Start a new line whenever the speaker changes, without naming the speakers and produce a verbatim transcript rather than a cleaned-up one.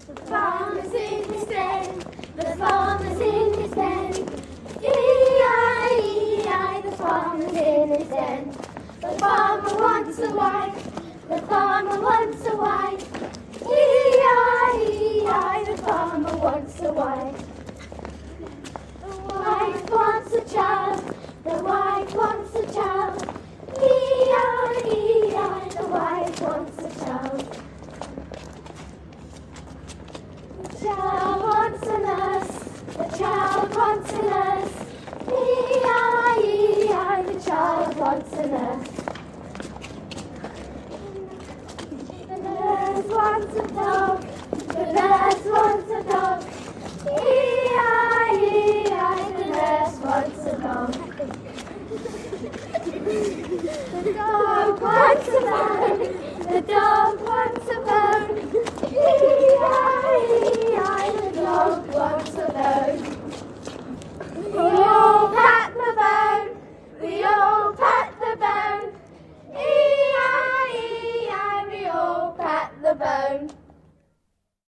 The farmer's in his den, the farmer's in his den. E I E I, the farmer's in his den. The farmer wants a wife, the farmer wants a wife. E I E I, the farmer wants a wife. The wife wants a child, the wife wants a child. E I E I, the wife wants a child. The child wants a nurse, the child wants a nurse. E I E I, the child wants a nurse. The nurse wants a dog.